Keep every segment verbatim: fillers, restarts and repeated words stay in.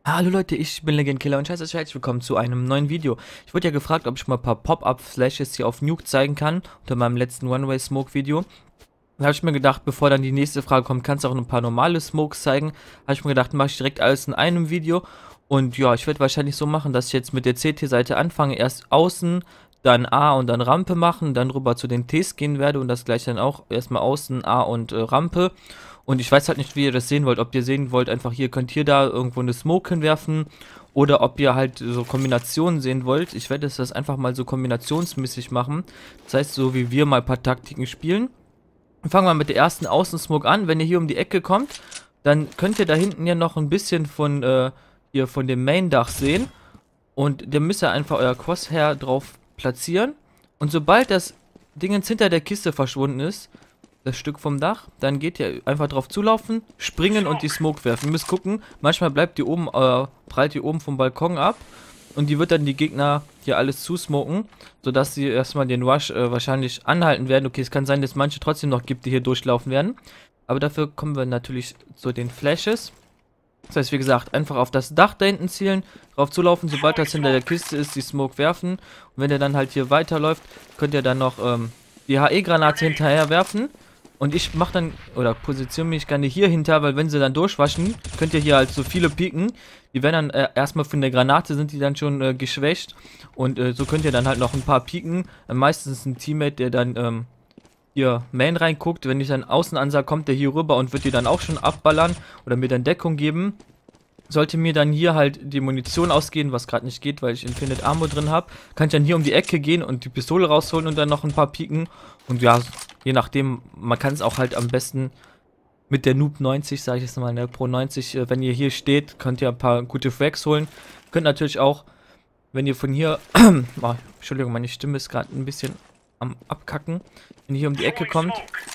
Hallo Leute, ich bin Legend Killer und herzlich willkommen zu einem neuen Video. Ich wurde ja gefragt, ob ich mal ein paar Pop-Up-Flashes hier auf Nuke zeigen kann, unter meinem letzten One-Way-Smoke-Video. Da habe ich mir gedacht, bevor dann die nächste Frage kommt, kannst du auch ein paar normale Smokes zeigen. Habe ich mir gedacht, mache ich direkt alles in einem Video. Und ja, ich werde wahrscheinlich so machen, dass ich jetzt mit der C T-Seite anfange, erst außen, dann A und dann Rampe machen, dann rüber zu den Ts gehen werde und das gleich dann auch erstmal außen, A und äh, Rampe. Und ich weiß halt nicht, wie ihr das sehen wollt. Ob ihr sehen wollt, einfach hier könnt ihr da irgendwo eine Smoke hinwerfen. Oder ob ihr halt so Kombinationen sehen wollt. Ich werde das einfach mal so kombinationsmäßig machen. Das heißt, so wie wir mal ein paar Taktiken spielen. Fangen wir mit der ersten Außensmoke an. Wenn ihr hier um die Ecke kommt, dann könnt ihr da hinten ja noch ein bisschen von, äh, hier von dem Main-Dach sehen. Und da müsst ihr einfach euer Crosshair drauf platzieren. Und sobald das Dingens hinter der Kiste verschwunden ist, das Stück vom Dach, dann geht ihr einfach drauf zulaufen, springen und die Smoke werfen. Ihr müsst gucken, manchmal bleibt die oben, äh, prallt die oben vom Balkon ab und die wird dann die Gegner hier alles zusmoken, sodass sie erstmal den Rush äh, wahrscheinlich anhalten werden. Okay, es kann sein, dass es manche trotzdem noch gibt, die hier durchlaufen werden. Aber dafür kommen wir natürlich zu den Flashes. Das heißt, wie gesagt, einfach auf das Dach da hinten zielen, drauf zulaufen, sobald das hinter der Kiste ist, die Smoke werfen. Und wenn ihr dann halt hier weiterläuft, könnt ihr dann noch ähm, die H E-Granate hinterher werfen. Und ich mache dann, oder positioniere mich gerne hier hinter, weil wenn sie dann durchwaschen, könnt ihr hier halt so viele pieken. Die werden dann äh, erstmal von der Granate, sind die dann schon äh, geschwächt. Und äh, so könnt ihr dann halt noch ein paar pieken. Äh, meistens ein Teammate, der dann ähm, hier Main reinguckt. Wenn ich dann außen ansah, kommt der hier rüber und wird die dann auch schon abballern oder mir dann Deckung geben. Sollte mir dann hier halt die Munition ausgehen, was gerade nicht geht, weil ich Infinite Armor drin habe, kann ich dann hier um die Ecke gehen und die Pistole rausholen und dann noch ein paar pieken. Und ja, je nachdem, man kann es auch halt am besten mit der Noob neunzig, sage ich jetzt mal, der Pro neunzig, äh, wenn ihr hier steht, könnt ihr ein paar gute Frags holen. Könnt natürlich auch, wenn ihr von hier, oh, Entschuldigung, meine Stimme ist gerade ein bisschen am Abkacken, wenn ihr hier um die Ecke kommt,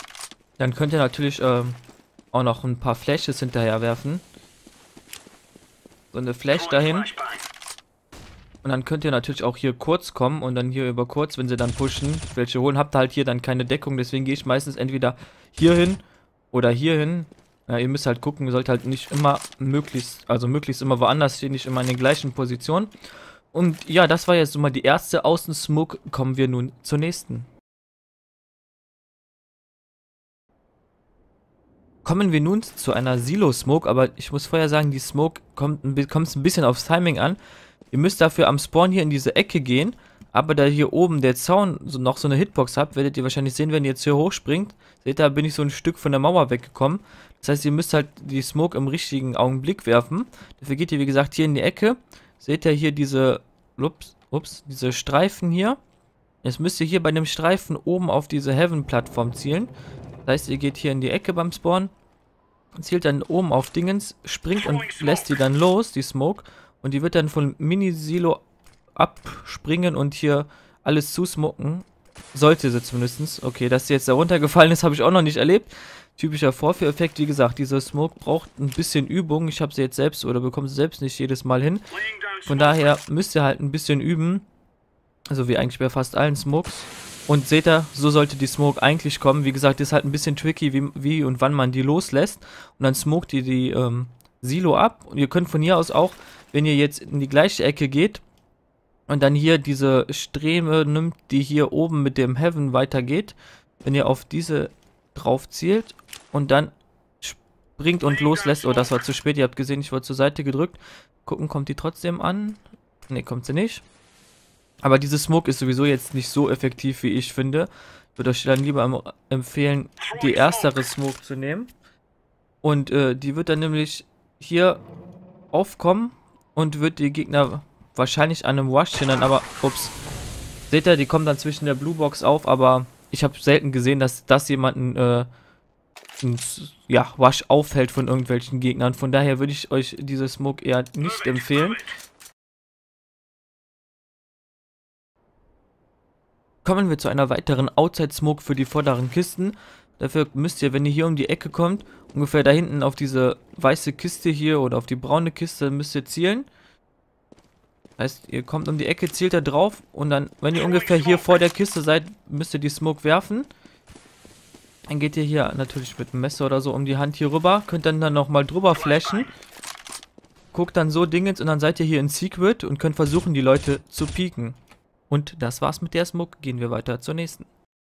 dann könnt ihr natürlich äh, auch noch ein paar Flashes hinterher werfen. So eine Flash dahin. Und dann könnt ihr natürlich auch hier kurz kommen und dann hier über kurz, wenn sie dann pushen, welche holen, habt ihr halt hier dann keine Deckung. Deswegen gehe ich meistens entweder hier hin oder hier hin. Ja, ihr müsst halt gucken, ihr sollt halt nicht immer möglichst, also möglichst immer woanders stehen, nicht immer in den gleichen Positionen. Und ja, das war jetzt so mal die erste Außen-Smoke. Kommen wir nun zur nächsten. Kommen wir nun zu einer Silo-Smoke, aber ich muss vorher sagen, die Smoke kommt ein, kommt ein bisschen aufs Timing an. Ihr müsst dafür am Spawn hier in diese Ecke gehen, aber da hier oben der Zaun so noch so eine Hitbox habt, werdet ihr wahrscheinlich sehen, wenn ihr jetzt hier hochspringt. Seht ihr, da bin ich so ein Stück von der Mauer weggekommen. Das heißt, ihr müsst halt die Smoke im richtigen Augenblick werfen. Dafür geht ihr, wie gesagt, hier in die Ecke. Seht ihr hier diese, ups, ups, diese Streifen hier. Jetzt müsst ihr hier bei dem Streifen oben auf diese Heaven-Plattform zielen. Das heißt, ihr geht hier in die Ecke beim Spawn, zielt dann oben auf Dingens, springt und lässt die dann los, die Smoke. Und die wird dann von Mini-Silo abspringen und hier alles zusmoken. Sollte sie zumindest. Okay, dass sie jetzt da runtergefallen ist, habe ich auch noch nicht erlebt. Typischer Vorführeffekt, wie gesagt, diese Smoke braucht ein bisschen Übung. Ich habe sie jetzt selbst oder bekomme sie selbst nicht jedes Mal hin. Von daher müsst ihr halt ein bisschen üben. Also wie eigentlich bei fast allen Smokes. Und seht ihr, so sollte die Smoke eigentlich kommen. Wie gesagt, ist halt ein bisschen tricky, wie, wie und wann man die loslässt. Und dann smoked ihr die ähm, Silo ab. Und ihr könnt von hier aus auch, wenn ihr jetzt in die gleiche Ecke geht und dann hier diese Streme nimmt, die hier oben mit dem Heaven weitergeht, wenn ihr auf diese drauf zielt und dann springt und loslässt. Oh, das war zu spät. Ihr habt gesehen, ich wurde zur Seite gedrückt. Gucken, kommt die trotzdem an? Ne, kommt sie nicht. Aber diese Smoke ist sowieso jetzt nicht so effektiv, wie ich finde. Ich würde euch dann lieber empfehlen, die erstere Smoke zu nehmen. Und äh, die wird dann nämlich hier aufkommen und wird die Gegner wahrscheinlich an einem Rush hindern. Aber, ups, seht ihr, die kommen dann zwischen der Blue Box auf. Aber ich habe selten gesehen, dass das jemanden, äh, ein, ja, Rush aufhält von irgendwelchen Gegnern. Von daher würde ich euch diese Smoke eher nicht empfehlen. Kommen wir zu einer weiteren Outside-Smoke für die vorderen Kisten. Dafür müsst ihr, wenn ihr hier um die Ecke kommt, ungefähr da hinten auf diese weiße Kiste hier oder auf die braune Kiste müsst ihr zielen. Das heißt, ihr kommt um die Ecke, zielt da drauf und dann, wenn ihr ungefähr hier vor der Kiste seid, müsst ihr die Smoke werfen. Dann geht ihr hier natürlich mit einem Messer oder so um die Hand hier rüber, könnt dann, dann nochmal drüber flashen. guckt dann so Dingens und dann seid ihr hier in Secret und könnt versuchen, die Leute zu pieken. Und das war's mit der Smoke. Gehen wir weiter zur nächsten.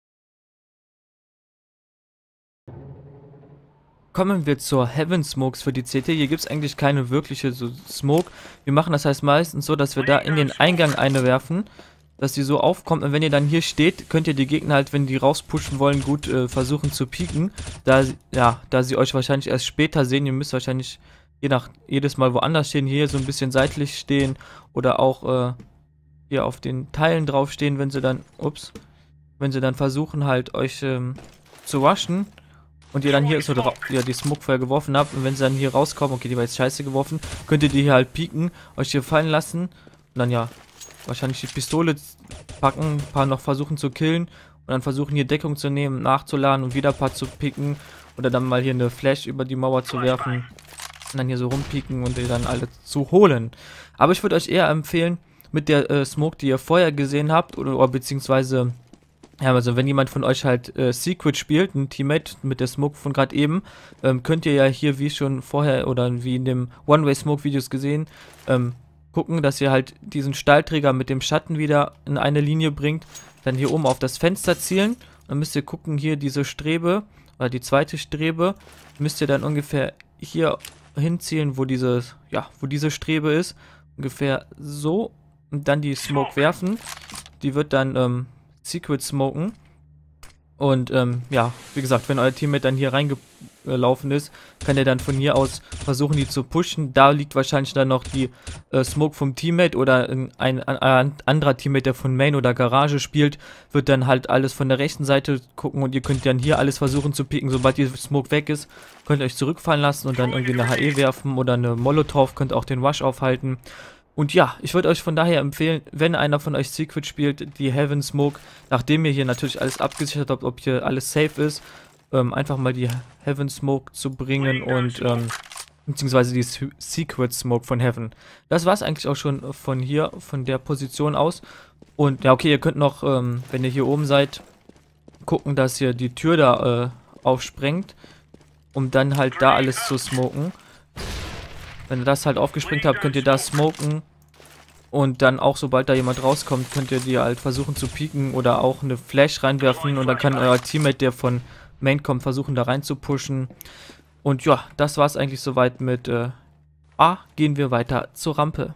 Kommen wir zur Heaven Smokes für die C T. Hier gibt es eigentlich keine wirkliche so Smoke. Wir machen das heißt meistens so, dass wir da in den Eingang eine werfen, dass die so aufkommt. Und wenn ihr dann hier steht, könnt ihr die Gegner halt, wenn die rauspushen wollen, gut äh, versuchen zu pieken. Da, ja, da sie euch wahrscheinlich erst später sehen. Ihr müsst wahrscheinlich je nach, jedes Mal woanders stehen. Hier so ein bisschen seitlich stehen oder auch äh, hier auf den Teilen draufstehen, wenn sie dann, ups, wenn sie dann versuchen halt euch ähm, zu rushen. Und ihr dann hier so ja, die Smoke vorher geworfen habt. Und wenn sie dann hier rauskommen, okay, die war jetzt scheiße geworfen, könnt ihr die hier halt pieken, euch hier fallen lassen. Und dann ja, wahrscheinlich die Pistole packen, ein paar noch versuchen zu killen. Und dann versuchen hier Deckung zu nehmen, nachzuladen und wieder ein paar zu picken. Oder dann mal hier eine Flash über die Mauer zu werfen. Und dann hier so rumpieken und die dann alle zu holen. Aber ich würde euch eher empfehlen, mit der äh, Smoke, die ihr vorher gesehen habt, oder, oder beziehungsweise... Ja, also wenn jemand von euch halt äh, Secret spielt, ein Teammate mit der Smoke von gerade eben, ähm, könnt ihr ja hier wie schon vorher oder wie in dem One-Way-Smoke-Videos gesehen, ähm, gucken, dass ihr halt diesen Stahlträger mit dem Schatten wieder in eine Linie bringt, dann hier oben auf das Fenster zielen, dann müsst ihr gucken, hier diese Strebe, oder die zweite Strebe, müsst ihr dann ungefähr hier hinzielen, wo diese, ja, wo diese Strebe ist, ungefähr so, und dann die Smoke werfen, die wird dann, ähm, Secret smoken. Und ähm, ja, wie gesagt, wenn euer Teammate dann hier reingelaufen ist, kann er dann von hier aus versuchen, die zu pushen. Da liegt wahrscheinlich dann noch die äh, Smoke vom Teammate oder ein, ein, ein anderer Teammate, der von Main oder Garage spielt, wird dann halt alles von der rechten Seite gucken und ihr könnt dann hier alles versuchen zu pieken. Sobald die Smoke weg ist, könnt ihr euch zurückfallen lassen und dann irgendwie eine H E werfen oder eine Molotov, könnt auch den Rush aufhalten. Und ja, ich würde euch von daher empfehlen, wenn einer von euch Secret spielt, die Heaven Smoke, nachdem ihr hier natürlich alles abgesichert habt, ob hier alles safe ist, ähm, einfach mal die Heaven Smoke zu bringen und, ähm, beziehungsweise die Secret Smoke von Heaven. Das war es eigentlich auch schon von hier, von der Position aus. Und ja, okay, ihr könnt noch, ähm, wenn ihr hier oben seid, gucken, dass ihr die Tür da äh, aufsprengt, um dann halt da alles zu smoken. Wenn ihr das halt aufgespringt habt, könnt ihr das smoken. Und dann auch, sobald da jemand rauskommt, könnt ihr die halt versuchen zu pieken oder auch eine Flash reinwerfen. Und dann kann euer Teammate, der von Main kommt, versuchen da rein zu pushen. Und ja, das war es eigentlich soweit mit äh, A. Gehen wir weiter zur Rampe.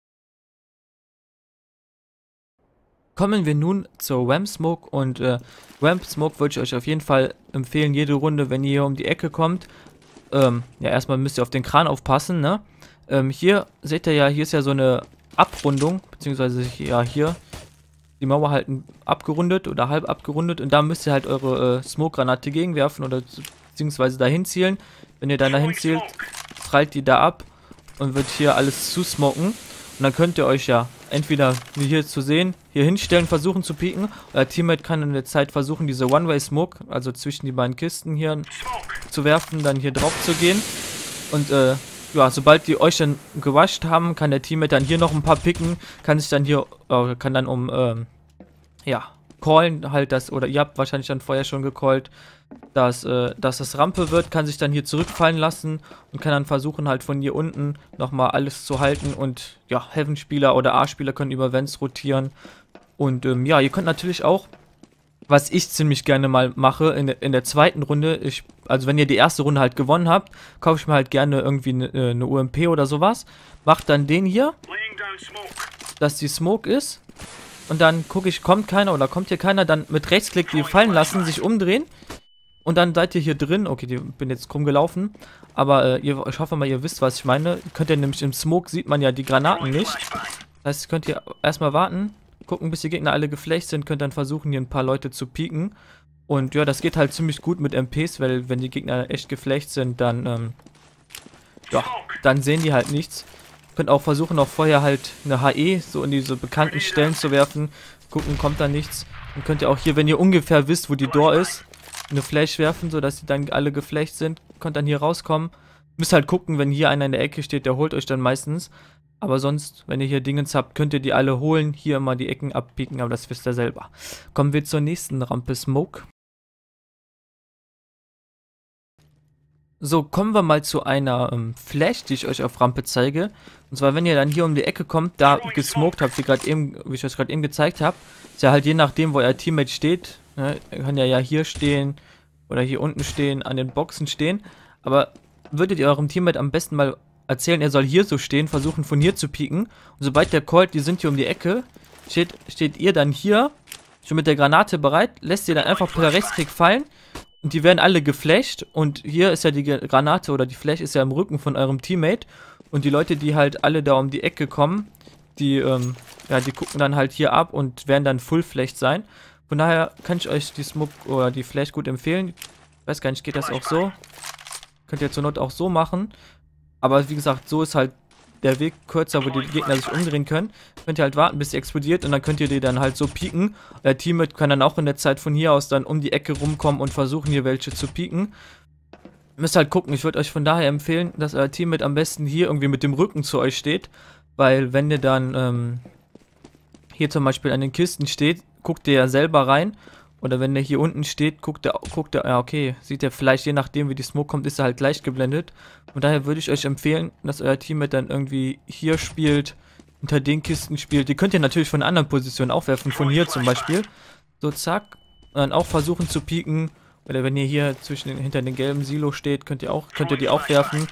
Kommen wir nun zur Ramp Smoke. Und äh, Ramp Smoke würde ich euch auf jeden Fall empfehlen, jede Runde, wenn ihr hier um die Ecke kommt. Ähm, ja, erstmal müsst ihr auf den Kran aufpassen, ne? Ähm, hier seht ihr ja, hier ist ja so eine Abrundung, beziehungsweise ja hier die Mauer halt abgerundet oder halb abgerundet und da müsst ihr halt eure äh, Smoke-Granate gegenwerfen oder beziehungsweise dahin zielen. Wenn ihr dann dahin zielt, prallt die da ab und wird hier alles zusmoken. Und dann könnt ihr euch ja entweder, wie hier zu sehen, hier hinstellen, versuchen zu pieken. Euer Teammate kann in der Zeit versuchen, diese One-Way-Smoke, also zwischen die beiden Kisten hier zu werfen, dann hier drauf zu gehen. Und äh, ja, sobald die euch dann gewascht haben, kann der Teammate dann hier noch ein paar picken, kann sich dann hier, äh, kann dann um, ähm, ja, callen halt das, oder ihr habt wahrscheinlich dann vorher schon gecallt, dass, äh, dass das Rampe wird, kann sich dann hier zurückfallen lassen und kann dann versuchen halt von hier unten nochmal alles zu halten und ja, Heaven-Spieler oder A-Spieler können über Vents rotieren und ähm, ja, ihr könnt natürlich auch, was ich ziemlich gerne mal mache, in, in der zweiten Runde, ich, also wenn ihr die erste Runde halt gewonnen habt, kaufe ich mir halt gerne irgendwie eine, eine U M P oder sowas, macht dann den hier, dass die Smoke ist. Und dann gucke ich, kommt keiner oder kommt hier keiner, dann mit Rechtsklick die fallen lassen, sich umdrehen. Und dann seid ihr hier drin. Okay, ich bin jetzt krumm gelaufen. Aber äh, ihr, ich hoffe mal, ihr wisst, was ich meine. Könnt ihr nämlich im Smoke, sieht man ja die Granaten nicht. Das heißt, könnt ihr erstmal warten, gucken, bis die Gegner alle geflecht sind, könnt dann versuchen, hier ein paar Leute zu pieken. Und ja, das geht halt ziemlich gut mit M Ps, weil wenn die Gegner echt geflecht sind, dann, ähm, ja, dann sehen die halt nichts. Könnt auch versuchen, auch vorher halt eine H E so in diese bekannten Stellen zu werfen. Gucken, kommt da nichts. Dann könnt ihr auch hier, wenn ihr ungefähr wisst, wo die Door ist, eine Flash werfen, sodass die dann alle geflecht sind. Könnt dann hier rauskommen. Müsst halt gucken, wenn hier einer in der Ecke steht, der holt euch dann meistens. Aber sonst, wenn ihr hier Dingens habt, könnt ihr die alle holen. Hier immer die Ecken abpieken, aber das wisst ihr selber. Kommen wir zur nächsten Rampe Smoke. So, kommen wir mal zu einer ähm, Flash, die ich euch auf Rampe zeige. Und zwar, wenn ihr dann hier um die Ecke kommt, da gesmoked habt, wie, grad eben, wie ich euch gerade eben gezeigt habe, ist ja halt je nachdem, wo euer Teammate steht. Ne, er kann ja, ja hier stehen oder hier unten stehen, an den Boxen stehen. Aber würdet ihr eurem Teammate am besten mal erzählen, er soll hier so stehen, versuchen von hier zu pieken. Und sobald der callt, die sind hier um die Ecke, steht, steht ihr dann hier, schon mit der Granate bereit, lässt ihr dann einfach per Rechtsklick fallen. Und die werden alle geflasht und hier ist ja die Granate oder die Flash ist ja im Rücken von eurem Teammate. Und die Leute, die halt alle da um die Ecke kommen, die, ähm, ja, die gucken dann halt hier ab und werden dann full-flashed sein. Von daher kann ich euch die Smoke oder die Flash gut empfehlen. Ich weiß gar nicht, geht das auch so? Könnt ihr zur Not auch so machen. Aber wie gesagt, so ist halt der Weg kürzer, wo die Gegner sich umdrehen können. Könnt ihr halt warten, bis sie explodiert und dann könnt ihr die dann halt so pieken. Der Teammate kann dann auch in der Zeit von hier aus dann um die Ecke rumkommen und versuchen hier welche zu pieken. Müsst halt gucken, ich würde euch von daher empfehlen, dass euer Teammate am besten hier irgendwie mit dem Rücken zu euch steht. Weil wenn ihr dann ähm, hier zum Beispiel an den Kisten steht, guckt ihr ja selber rein. Oder wenn der hier unten steht, guckt er, guckt er, ja okay, sieht er vielleicht, je nachdem wie die Smoke kommt, ist er halt gleich geblendet. Und daher würde ich euch empfehlen, dass euer Teammate dann irgendwie hier spielt, hinter den Kisten spielt. Die könnt ihr natürlich von anderen Positionen auch werfen, von hier zum Beispiel. So zack, und dann auch versuchen zu pieken. Oder wenn ihr hier zwischen den, hinter den gelben Silo steht, könnt ihr auch, könnt ihr die auch werfen.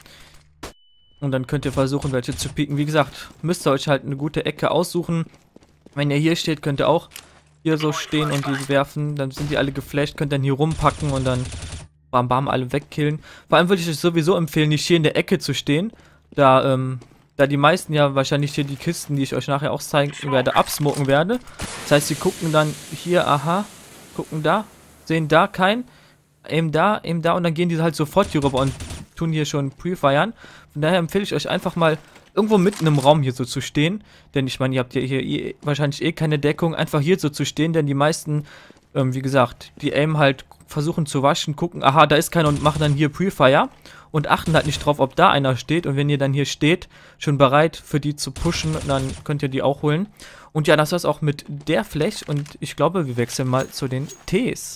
Und dann könnt ihr versuchen, welche zu pieken. Wie gesagt, müsst ihr euch halt eine gute Ecke aussuchen. Wenn ihr hier steht, könnt ihr auch hier so stehen und die werfen, dann sind die alle geflasht, könnt dann hier rumpacken und dann bam bam alle wegkillen. Vor allem würde ich euch sowieso empfehlen, nicht hier in der Ecke zu stehen, da ähm, da die meisten ja wahrscheinlich hier die Kisten, die ich euch nachher auch zeigen werde, absmoken werde. Das heißt, sie gucken dann hier, aha, gucken da, sehen da keinen, eben da, eben da und dann gehen die halt sofort hier rüber und tun hier schon pre-feiern. Von daher empfehle ich euch einfach mal irgendwo mitten im Raum hier so zu stehen, denn ich meine, ihr habt ja hier eh, wahrscheinlich eh keine Deckung, einfach hier so zu stehen, denn die meisten, ähm, wie gesagt, die aim halt versuchen zu waschen, gucken, aha, da ist keiner und machen dann hier Pre-Fire und achten halt nicht drauf, ob da einer steht und wenn ihr dann hier steht, schon bereit für die zu pushen, dann könnt ihr die auch holen. Und ja, das war's auch mit der Flash und ich glaube, wir wechseln mal zu den Ts.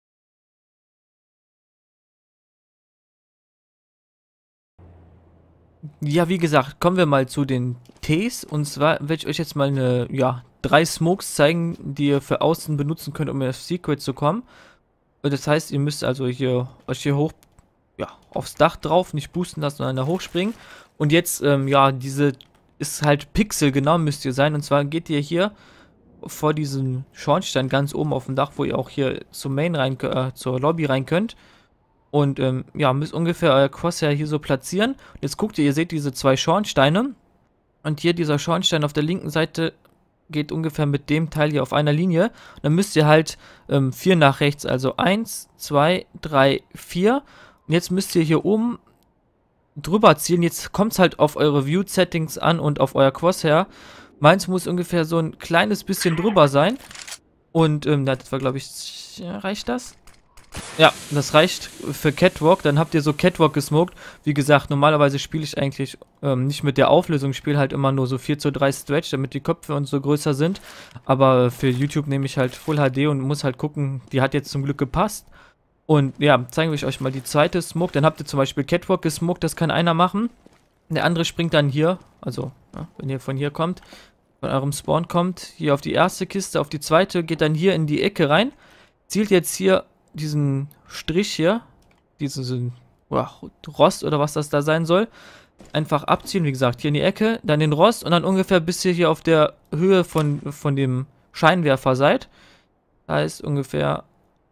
Ja, wie gesagt, kommen wir mal zu den Ts. Und zwar werde ich euch jetzt mal eine, ja, drei Smokes zeigen, die ihr für außen benutzen könnt, um auf Secret zu kommen. Das heißt, ihr müsst also hier euch hier hoch, ja, aufs Dach drauf, nicht boosten lassen, sondern da hochspringen. Und jetzt, ähm, ja, diese ist halt pixelgenau müsst ihr sein. Und zwar geht ihr hier vor diesem Schornstein ganz oben auf dem Dach, wo ihr auch hier zum Main rein, äh, zur Lobby rein könnt. Und ähm, ja, müsst ungefähr euer Crosshair hier so platzieren. Und jetzt guckt ihr, ihr seht diese zwei Schornsteine. Und hier dieser Schornstein auf der linken Seite geht ungefähr mit dem Teil hier auf einer Linie. Und dann müsst ihr halt ähm, vier nach rechts, also eins, zwei, drei, vier. Und jetzt müsst ihr hier oben drüber ziehen. Jetzt kommt es halt auf eure View-Settings an und auf euer Crosshair. Meins muss ungefähr so ein kleines bisschen drüber sein. Und ähm, das war, glaube ich, ja, reicht das? Ja, das reicht für Catwalk. Dann habt ihr so Catwalk gesmoked. Wie gesagt, normalerweise spiele ich eigentlich ähm, nicht mit der Auflösung. Ich spiele halt immer nur so vier zu drei Stretch, damit die Köpfe und so größer sind. Aber für YouTube nehme ich halt Full H D und muss halt gucken. Die hat jetzt zum Glück gepasst. Und ja, zeigen wir euch mal die zweite Smoke. Dann habt ihr zum Beispiel Catwalk gesmoked. Das kann einer machen. Der andere springt dann hier. Also, ja, wenn ihr von hier kommt, von eurem Spawn kommt, hier auf die erste Kiste, auf die zweite, geht dann hier in die Ecke rein. Zielt jetzt hier diesen Strich hier, diesen oh, Rost oder was das da sein soll, einfach abziehen, wie gesagt, hier in die Ecke, dann den Rost und dann ungefähr bis ihr hier auf der Höhe von, von dem Scheinwerfer seid. Da ist ungefähr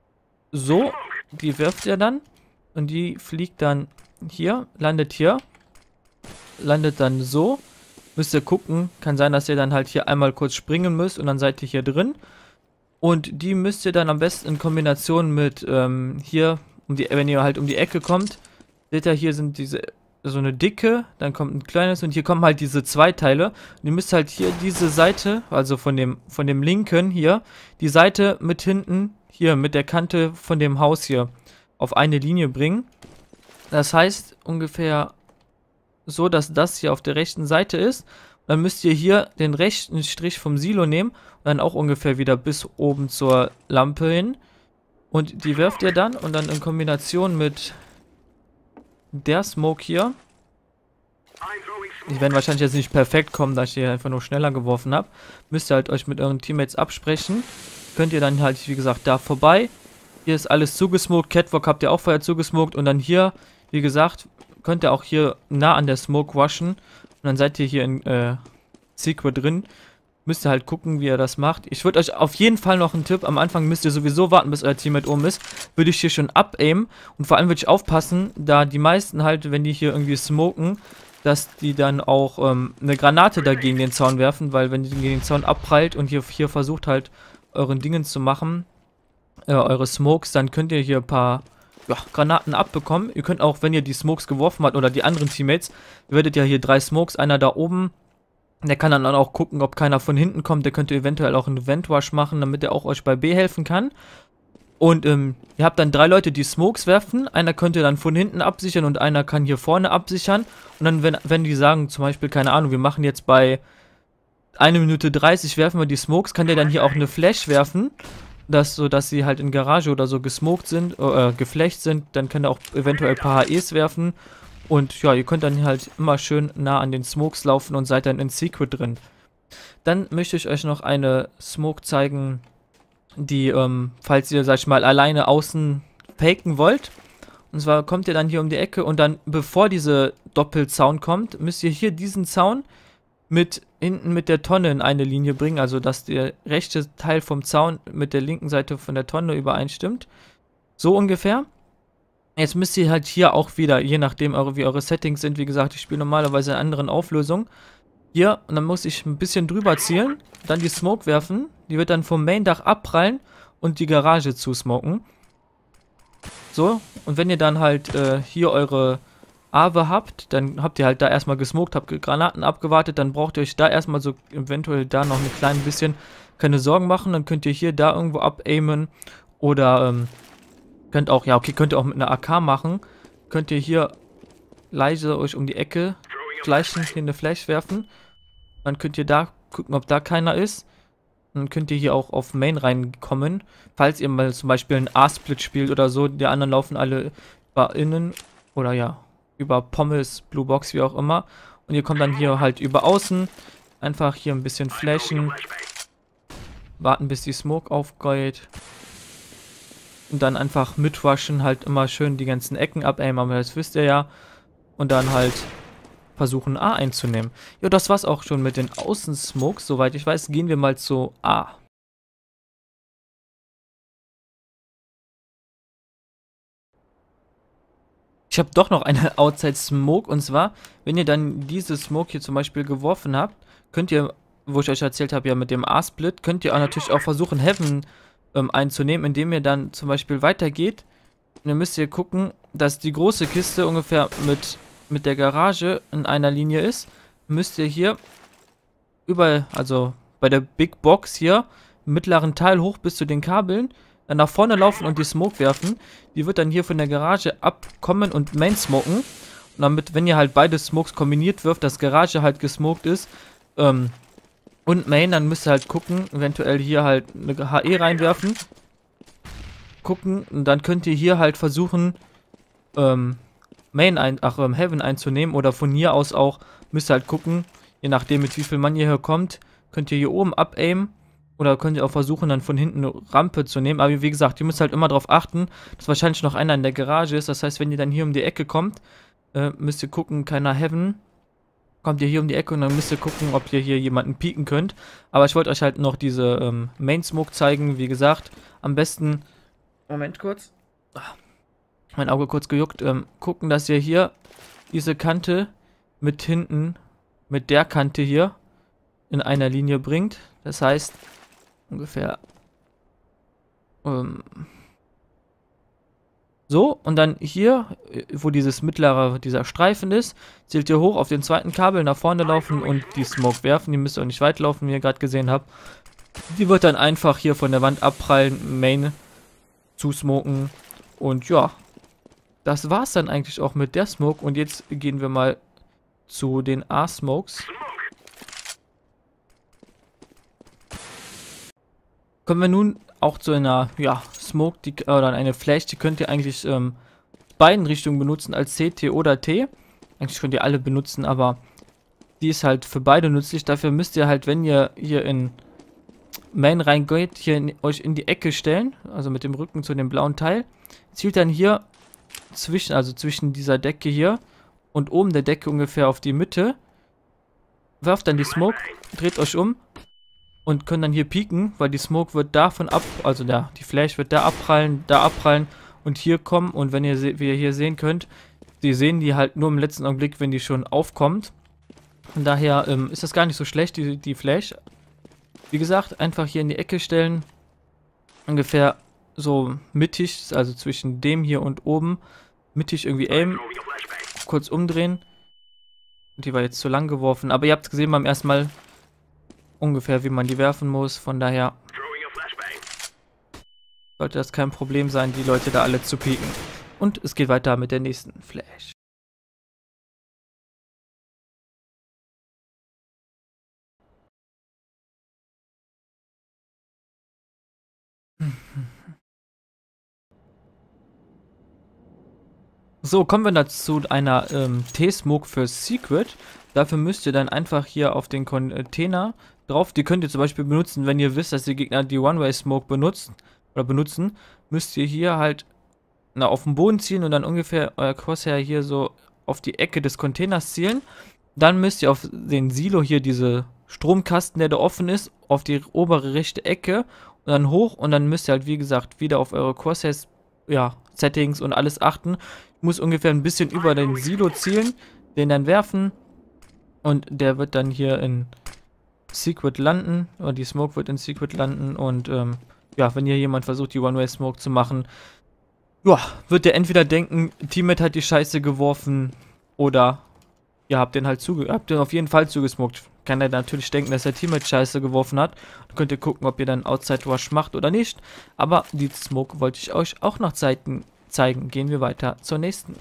so, die wirft ihr dann und die fliegt dann hier, landet hier, landet dann so, müsst ihr gucken, kann sein, dass ihr dann halt hier einmal kurz springen müsst und dann seid ihr hier drin. Und die müsst ihr dann am besten in Kombination mit ähm, hier, um die, wenn ihr halt um die Ecke kommt, seht ihr, hier sind diese, so eine dicke, dann kommt ein kleines und hier kommen halt diese zwei Teile. Und ihr müsst halt hier diese Seite, also von dem, von dem linken hier, die Seite mit hinten, hier mit der Kante von dem Haus hier, auf eine Linie bringen. Das heißt ungefähr so, dass das hier auf der rechten Seite ist. Dann müsst ihr hier den rechten Strich vom Silo nehmen und dann auch ungefähr wieder bis oben zur Lampe hin. Und die werft ihr dann und dann in Kombination mit der Smoke hier. Die werden wahrscheinlich jetzt nicht perfekt kommen, da ich hier einfach nur schneller geworfen habe. Müsst ihr halt euch mit euren Teammates absprechen. Könnt ihr dann halt, wie gesagt, da vorbei. Hier ist alles zugesmoked. Catwalk habt ihr auch vorher zugesmoked. Und dann hier, wie gesagt, könnt ihr auch hier nah an der Smoke rushen. Und dann seid ihr hier in äh, Secret drin. Müsst ihr halt gucken, wie ihr das macht. Ich würde euch auf jeden Fall noch einen Tipp. Am Anfang müsst ihr sowieso warten, bis euer Teammate oben ist. Würde ich hier schon abaimen. Und vor allem würde ich aufpassen, da die meisten halt, wenn die hier irgendwie smoken, dass die dann auch ähm, eine Granate da gegen den Zaun werfen, weil wenn die gegen den Zaun abprallt und hier, hier versucht halt euren Dingen zu machen, äh, eure Smokes, dann könnt ihr hier ein paar ja, Granaten abbekommen. Ihr könnt auch, wenn ihr die Smokes geworfen habt oder die anderen Teammates, ihr werdet ja hier drei Smokes, einer da oben, der kann dann auch gucken, ob keiner von hinten kommt, der könnte eventuell auch einen Vent-Rush machen, damit er auch euch bei B helfen kann. Und ähm, ihr habt dann drei Leute, die Smokes werfen. Einer könnte dann von hinten absichern und einer kann hier vorne absichern. Und dann, wenn, wenn die sagen, zum Beispiel, keine Ahnung, wir machen jetzt bei eine Minute dreißig, werfen wir die Smokes, kann der dann hier auch eine Flash werfen. Das, so dass sie halt in Garage oder so gesmoked sind, äh, geflecht sind. Dann kann er auch eventuell ein paar H Es werfen. Und ja, ihr könnt dann halt immer schön nah an den Smokes laufen und seid dann in Secret drin. Dann möchte ich euch noch eine Smoke zeigen, die, ähm, falls ihr, sag ich mal, alleine außen faken wollt. Und zwar kommt ihr dann hier um die Ecke und dann, bevor diese Doppelzaun kommt, müsst ihr hier diesen Zaun mit hinten mit der Tonne in eine Linie bringen, also dass der rechte Teil vom Zaun mit der linken Seite von der Tonne übereinstimmt. So ungefähr. Jetzt müsst ihr halt hier auch wieder, je nachdem eure, wie eure Settings sind, wie gesagt, ich spiele normalerweise in anderen Auflösungen, hier, und dann muss ich ein bisschen drüber zielen, dann die Smoke werfen, die wird dann vom Main-Dach abprallen und die Garage zusmoken. So, und wenn ihr dann halt äh, hier eure Awe habt, dann habt ihr halt da erstmal gesmoked, habt Granaten abgewartet, dann braucht ihr euch da erstmal so eventuell da noch ein klein bisschen keine Sorgen machen, dann könnt ihr hier da irgendwo abaimen oder ähm, könnt auch, ja okay, könnt ihr auch mit einer A K machen, könnt ihr hier leise euch um die Ecke schleichen, hier eine Flash werfen. Dann könnt ihr da gucken, ob da keiner ist. Dann könnt ihr hier auch auf Main reinkommen. Falls ihr mal zum Beispiel einen A-Split spielt oder so, die anderen laufen alle über innen oder ja, über Pommes, Blue Box, wie auch immer. Und ihr kommt dann hier halt über außen. Einfach hier ein bisschen flashen. Warten, bis die Smoke aufgeht. Und dann einfach mitrushen, halt immer schön die ganzen Ecken abaimen, aber das wisst ihr ja. Und dann halt versuchen A einzunehmen. Ja, das war's auch schon mit den Außen-Smokes. Soweit ich weiß, gehen wir mal zu A. Ich habe doch noch eine Outside-Smoke. Und zwar, wenn ihr dann diese Smoke hier zum Beispiel geworfen habt, könnt ihr, wo ich euch erzählt habe, ja mit dem A-Split, könnt ihr auch natürlich auch versuchen, Heaven ähm, einzunehmen, indem ihr dann zum Beispiel weitergeht. Und dann müsst ihr gucken, dass die große Kiste ungefähr mit mit der Garage in einer Linie ist, müsst ihr hier überall, also bei der Big Box hier, im mittleren Teil hoch bis zu den Kabeln, dann nach vorne laufen und die Smoke werfen. Die wird dann hier von der Garage abkommen und Main smoken. Und damit, wenn ihr halt beide Smokes kombiniert wirft, dass Garage halt gesmoked ist, ähm, und Main, dann müsst ihr halt gucken, eventuell hier halt eine H E reinwerfen. Gucken, und dann könnt ihr hier halt versuchen, ähm, Main ein, ach, ähm, Heaven einzunehmen oder von hier aus auch, müsst ihr halt gucken, je nachdem mit wie viel Mann ihr hier kommt, könnt ihr hier oben abaimen oder könnt ihr auch versuchen, dann von hinten eine Rampe zu nehmen, aber wie gesagt, ihr müsst halt immer darauf achten, dass wahrscheinlich noch einer in der Garage ist, das heißt, wenn ihr dann hier um die Ecke kommt, äh, müsst ihr gucken, keiner Heaven, kommt ihr hier um die Ecke und dann müsst ihr gucken, ob ihr hier jemanden pieken könnt, aber ich wollte euch halt noch diese ähm, Main Smoke zeigen, wie gesagt, am besten, Moment kurz, mein Auge kurz gejuckt, ähm, gucken, dass ihr hier diese Kante mit hinten, mit der Kante hier in einer Linie bringt. Das heißt, ungefähr ähm, so, und dann hier, wo dieses mittlere, dieser Streifen ist, zählt ihr hoch auf den zweiten Kabel, nach vorne laufen und die Smoke werfen. Die müsst ihr auch nicht weit laufen, wie ihr gerade gesehen habt. Die wird dann einfach hier von der Wand abprallen, Main zusmoken und ja, das war's dann eigentlich auch mit der Smoke. Und jetzt gehen wir mal zu den A-Smokes. Kommen wir nun auch zu einer, ja, Smoke, die, oder eine Flash, die könnt ihr eigentlich ähm, beiden Richtungen benutzen, als C, T oder T. Eigentlich könnt ihr alle benutzen, aber die ist halt für beide nützlich. Dafür müsst ihr halt, wenn ihr hier in Main reingeht, hier in, euch in die Ecke stellen, also mit dem Rücken zu dem blauen Teil. Zielt dann hier zwischen, also zwischen dieser Decke hier und oben der Decke ungefähr auf die Mitte. Werft dann die Smoke, dreht euch um und könnt dann hier pieken, weil die Smoke wird davon ab, also da, die Flash wird da abprallen, da abprallen und hier kommen. Und wenn ihr, wie ihr hier sehen könnt, die sehen die halt nur im letzten Augenblick, wenn die schon aufkommt. Von daher ähm, ist das gar nicht so schlecht, die, die Flash. Wie gesagt, einfach hier in die Ecke stellen. Ungefähr so mittig, also zwischen dem hier und oben. Mittig irgendwie aimen. Kurz umdrehen. Die war jetzt zu lang geworfen. Aber ihr habt gesehen beim ersten Mal ungefähr, wie man die werfen muss. Von daher sollte das kein Problem sein, die Leute da alle zu pieken. Und es geht weiter mit der nächsten Flash. So, kommen wir dazu einer ähm, T-Smoke für Secret. Dafür müsst ihr dann einfach hier auf den Container drauf. Die könnt ihr zum Beispiel benutzen, wenn ihr wisst, dass die Gegner die One-Way-Smoke benutzt oder benutzen. Müsst ihr hier halt na, auf den Boden ziehen und dann ungefähr euer Crosshair hier so auf die Ecke des Containers zielen. Dann müsst ihr auf den Silo hier, diese Stromkasten, der da offen ist, auf die obere rechte Ecke und dann hoch und dann müsst ihr halt, wie gesagt, wieder auf eure Crosshairs, ja, Settings und alles achten. Ich muss ungefähr ein bisschen über den Silo zielen, den dann werfen und der wird dann hier in Secret landen, oder die Smoke wird in Secret landen und ähm, ja, wenn hier jemand versucht, die One-Way-Smoke zu machen, ja, wird der entweder denken, Teammate hat die Scheiße geworfen oder ihr habt den halt zuge habt den auf jeden Fall zugesmoked. Kann er natürlich denken, dass der Teammate Scheiße geworfen hat. Dann könnt ihr gucken, ob ihr dann Outside Rush macht oder nicht. Aber die Smoke wollte ich euch auch noch Zeiten zeigen. Gehen wir weiter zur nächsten.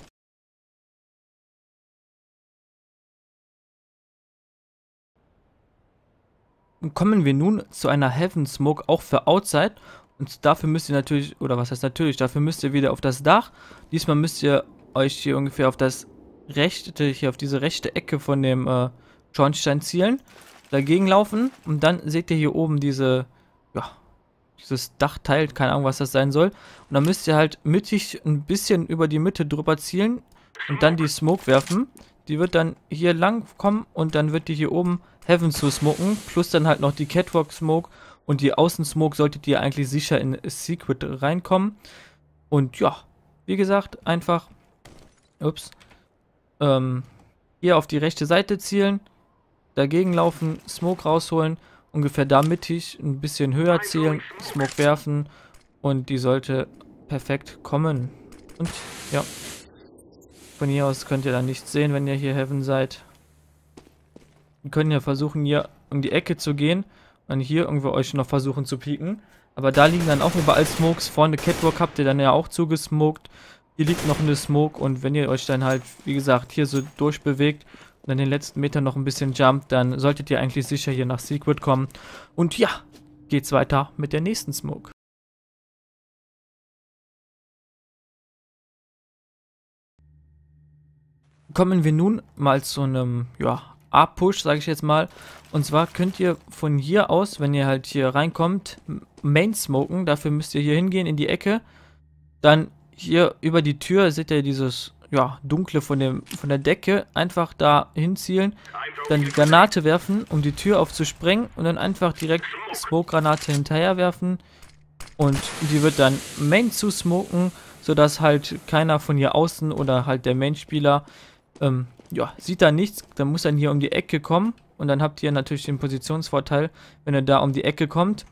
Und kommen wir nun zu einer Heaven Smoke auch für Outside. Und dafür müsst ihr natürlich, oder was heißt natürlich, dafür müsst ihr wieder auf das Dach. Diesmal müsst ihr euch hier ungefähr auf das rechte, hier auf diese rechte Ecke von dem äh, Schornstein zielen, dagegen laufen und dann seht ihr hier oben diese, ja, dieses Dachteil, keine Ahnung, was das sein soll. Und dann müsst ihr halt mittig ein bisschen über die Mitte drüber zielen und dann die Smoke werfen. Die wird dann hier lang kommen und dann wird die hier oben Heaven zu smoken, plus dann halt noch die Catwalk Smoke und die Außen Smoke solltet ihr eigentlich sicher in Secret reinkommen. Und ja, wie gesagt, einfach, ups, ähm, hier auf die rechte Seite zielen, dagegen laufen, Smoke rausholen, ungefähr da mittig, ein bisschen höher zielen, Smoke werfen und die sollte perfekt kommen. Und ja, von hier aus könnt ihr dann nichts sehen, wenn ihr hier Heaven seid. Wir können ja versuchen, hier um die Ecke zu gehen und hier irgendwo euch noch versuchen zu pieken. Aber da liegen dann auch überall Smokes. Vorne Catwalk habt ihr dann ja auch zugesmoked. Hier liegt noch eine Smoke und wenn ihr euch dann halt, wie gesagt, hier so durchbewegt und dann den letzten Meter noch ein bisschen jumpt, dann solltet ihr eigentlich sicher hier nach Secret kommen. Und ja, geht's weiter mit der nächsten Smoke. Kommen wir nun mal zu einem, ja, A-Push, sage ich jetzt mal. Und zwar könnt ihr von hier aus, wenn ihr halt hier reinkommt, Main smoken. Dafür müsst ihr hier hingehen in die Ecke. Dann hier über die Tür seht ihr dieses, ja, dunkle von, dem, von der Decke. Einfach da hinzielen, dann die Granate werfen, um die Tür aufzusprengen. Und dann einfach direkt Smoke-Granate hinterher werfen. Und die wird dann Main zu smoken, sodass halt keiner von hier außen oder halt der Main-Spieler ähm, ja, sieht da nichts, dann muss dann hier um die Ecke kommen und dann habt ihr natürlich den Positionsvorteil, wenn er da um die Ecke kommt.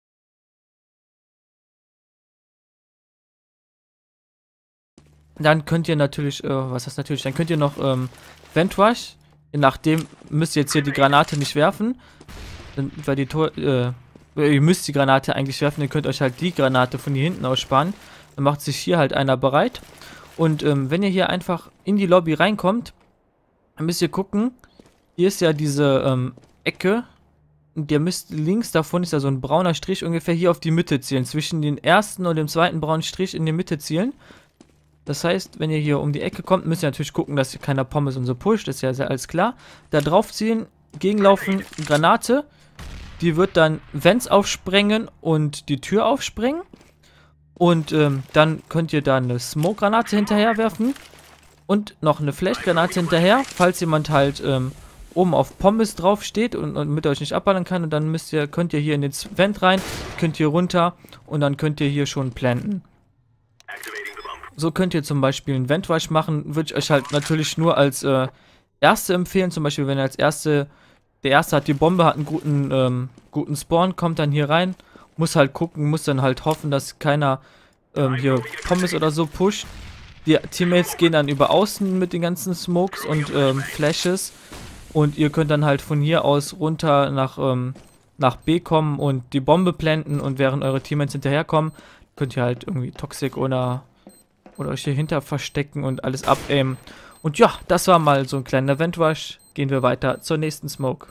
Dann könnt ihr natürlich, äh, was heißt natürlich, dann könnt ihr noch ähm, Vent Rush, nachdem müsst ihr jetzt hier die Granate nicht werfen, dann, weil die Tor, äh, ihr müsst die Granate eigentlich werfen, ihr könnt euch halt die Granate von hier hinten aussparen, dann macht sich hier halt einer bereit. Und ähm, wenn ihr hier einfach in die Lobby reinkommt, dann müsst ihr gucken, hier ist ja diese ähm, Ecke und ihr müsst links davon ist ja so ein brauner Strich ungefähr hier auf die Mitte zielen, zwischen den ersten und dem zweiten braunen Strich in die Mitte zielen. Das heißt, wenn ihr hier um die Ecke kommt, müsst ihr natürlich gucken, dass ihr keiner Pommes und so pusht. Ist ja sehr alles klar. Da drauf ziehen, gegenlaufen, Granate. Die wird dann Vents aufsprengen und die Tür aufsprengen. Und ähm, dann könnt ihr da eine Smoke-Granate hinterher werfen. Und noch eine Flash-Granate hinterher, falls jemand halt ähm, oben auf Pommes drauf steht und, und mit euch nicht abballern kann. Und dann müsst ihr, könnt ihr hier in den Vent rein, könnt ihr runter und dann könnt ihr hier schon planten. So könnt ihr zum Beispiel einen Ventwash machen. Würde ich euch halt natürlich nur als äh, Erste empfehlen. Zum Beispiel, wenn ihr als Erste, der Erste hat die Bombe, hat einen guten, ähm, guten Spawn, kommt dann hier rein. Muss halt gucken, muss dann halt hoffen, dass keiner ähm, hier Pommes oder so pusht. Die Teammates gehen dann über außen mit den ganzen Smokes und ähm, Flashes. Und ihr könnt dann halt von hier aus runter nach, ähm, nach B kommen und die Bombe planten. Und während eure Teammates hinterherkommen, könnt ihr halt irgendwie Toxic oder... Oder euch hier hinter verstecken und alles abaimen. Und ja, das war mal so ein kleiner Ventwash. Gehen wir weiter zur nächsten Smoke.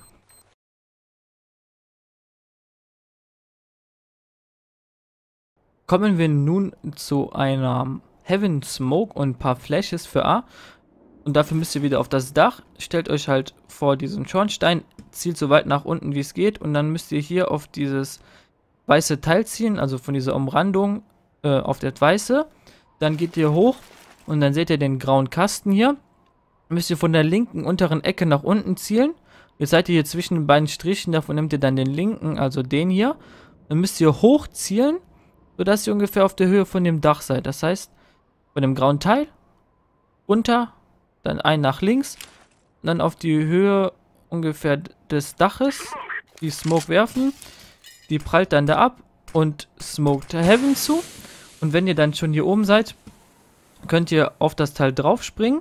Kommen wir nun zu einer Heaven Smoke und ein paar Flashes für A. Und dafür müsst ihr wieder auf das Dach. Stellt euch halt vor diesen Schornstein. Zielt so weit nach unten wie es geht. Und dann müsst ihr hier auf dieses weiße Teil ziehen. Also von dieser Umrandung äh, auf das weiße. Dann geht ihr hoch und dann seht ihr den grauen Kasten hier. Müsst ihr von der linken unteren Ecke nach unten zielen. Jetzt seid ihr hier zwischen den beiden Strichen, davon nehmt ihr dann den linken, also den hier. Dann müsst ihr hoch zielen, sodass ihr ungefähr auf der Höhe von dem Dach seid. Das heißt, von dem grauen Teil, runter, dann ein nach links, dann auf die Höhe ungefähr des Daches, die Smoke werfen. Die prallt dann da ab und smoked Heaven zu. Und wenn ihr dann schon hier oben seid, könnt ihr auf das Teil drauf springen.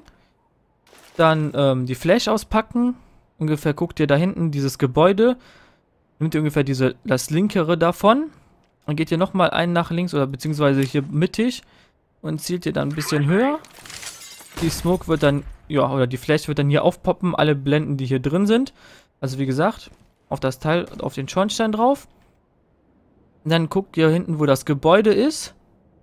Dann ähm, die Flash auspacken. Ungefähr guckt ihr da hinten dieses Gebäude. Nimmt ihr ungefähr diese, das linkere davon. Dann geht ihr nochmal einen nach links oder beziehungsweise hier mittig. Und zielt ihr dann ein bisschen höher. Die Smoke wird dann, ja, oder die Flash wird dann hier aufpoppen. Alle Blenden, die hier drin sind. Also wie gesagt, auf das Teil, auf den Schornstein drauf. Und dann guckt ihr hinten, wo das Gebäude ist.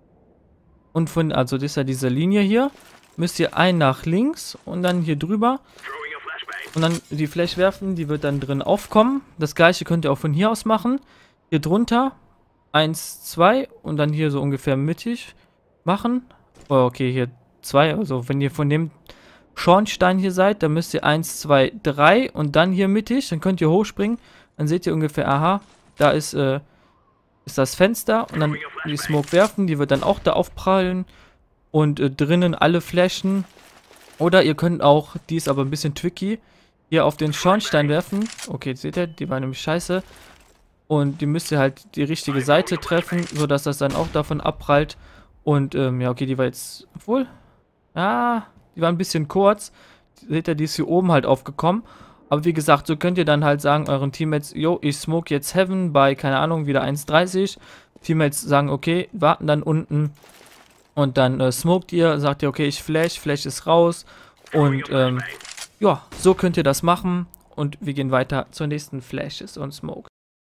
Und von, also das ist ja diese Linie hier, müsst ihr ein nach links und dann hier drüber und dann die Flash werfen, die wird dann drin aufkommen. Das gleiche könnt ihr auch von hier aus machen. Hier drunter, eins, zwei und dann hier so ungefähr mittig machen. Oh, okay, hier zwei, also wenn ihr von dem Schornstein hier seid, dann müsst ihr eins, zwei, drei und dann hier mittig, dann könnt ihr hochspringen. Dann seht ihr ungefähr, aha, da ist, äh, ist das Fenster und dann die Smoke werfen, die wird dann auch da aufprallen und äh, drinnen alle flashen. Oder ihr könnt auch, die ist aber ein bisschen tricky, hier auf den Schornstein werfen. Okay, jetzt seht ihr, die war nämlich scheiße. Und die müsst ihr halt die richtige Seite treffen, sodass das dann auch davon abprallt. Und ähm, ja, okay, die war jetzt, obwohl, ah, die war ein bisschen kurz. Seht ihr, die ist hier oben halt aufgekommen. Aber wie gesagt, so könnt ihr dann halt sagen euren Teammates, yo, ich smoke jetzt Heaven bei, keine Ahnung, wieder eins dreißig. Teammates sagen, okay, warten dann unten. Und dann äh, smoked ihr, sagt ihr, okay, ich flash, Flash ist raus. Und ähm, ja, so könnt ihr das machen. Und wir gehen weiter zur nächsten Flashes und Smoke.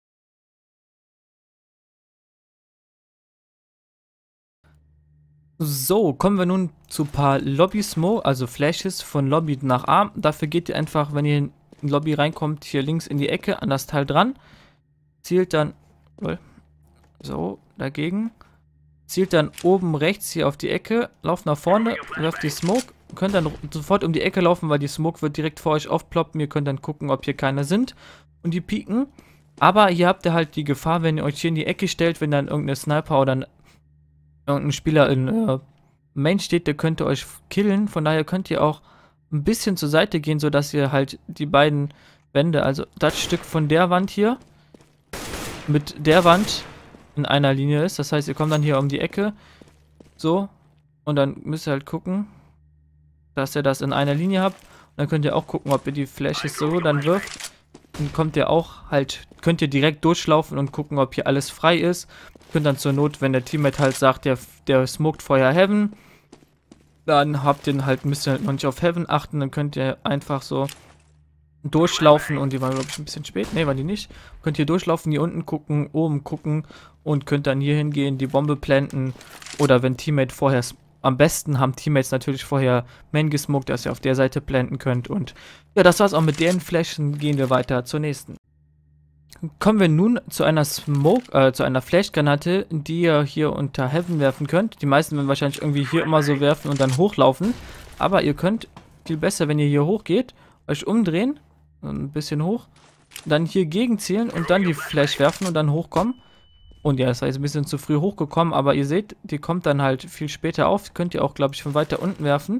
So, kommen wir nun zu ein paar Lobby-Smoke, also Flashes von Lobby nach A. Dafür geht ihr einfach, wenn ihr in die Lobby reinkommt, hier links in die Ecke an das Teil dran. Zielt dann, so, dagegen. Zielt dann oben rechts hier auf die Ecke, lauft nach vorne, werft die Smoke. Könnt dann sofort um die Ecke laufen, weil die Smoke wird direkt vor euch aufploppen. Ihr könnt dann gucken, ob hier keiner sind und die pieken. Aber hier habt ihr halt die Gefahr, wenn ihr euch hier in die Ecke stellt, wenn dann irgendein Sniper oder ein irgendein Spieler in äh, Main steht, der könnte euch killen. Von daher könnt ihr auch ein bisschen zur Seite gehen, sodass ihr halt die beiden Wände, also das Stück von der Wand hier mit der Wand in einer Linie ist. Das heißt, ihr kommt dann hier um die Ecke, so, und dann müsst ihr halt gucken, dass ihr das in einer Linie habt. Und dann könnt ihr auch gucken, ob ihr die Flashes so dann wirft. Dann kommt ihr auch halt, könnt ihr direkt durchlaufen und gucken, ob hier alles frei ist. Könnt dann zur Not, wenn der Teammate halt sagt, der, der smoked vorher Heaven, dann habt ihr halt, müsst ihr halt noch nicht auf Heaven achten, dann könnt ihr einfach so durchlaufen und die waren, glaube ich, ein bisschen spät, ne, waren die nicht. Könnt ihr durchlaufen, hier unten gucken, oben gucken und könnt dann hier hingehen, die Bombe planten oder wenn Teammate vorher am besten haben Teammates natürlich vorher Main gesmoked, dass ihr auf der Seite blenden könnt. Und ja, das war's auch mit deren Flashen. Gehen wir weiter zur nächsten. Kommen wir nun zu einer Smoke, äh, zu einer Flashgranate, die ihr hier unter Heaven werfen könnt. Die meisten werden wahrscheinlich irgendwie hier immer so werfen und dann hochlaufen. Aber ihr könnt viel besser, wenn ihr hier hochgeht, euch umdrehen, ein bisschen hoch, dann hier gegenzielen und dann die Flash werfen und dann hochkommen. Und ja, das war jetzt ein bisschen zu früh hochgekommen, aber ihr seht, die kommt dann halt viel später auf. Könnt ihr auch, glaube ich, von weiter unten werfen.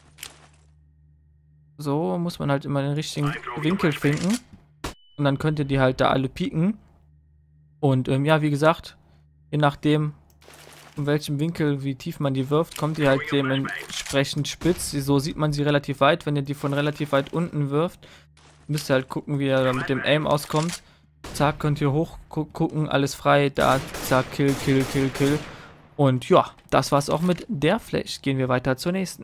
So muss man halt immer den richtigen Winkel finden. Und dann könnt ihr die halt da alle pieken. Und ähm, ja, wie gesagt, je nachdem, in welchem Winkel, wie tief man die wirft, kommt die halt dementsprechend spitz. So sieht man sie relativ weit. Wenn ihr die von relativ weit unten wirft, müsst ihr halt gucken, wie ihr da mit dem Aim auskommt. Zack, könnt ihr hoch gu gucken, alles frei. Da, zack, kill, kill, kill, kill. Und ja, das war's auch mit der Flash. Gehen wir weiter zur nächsten.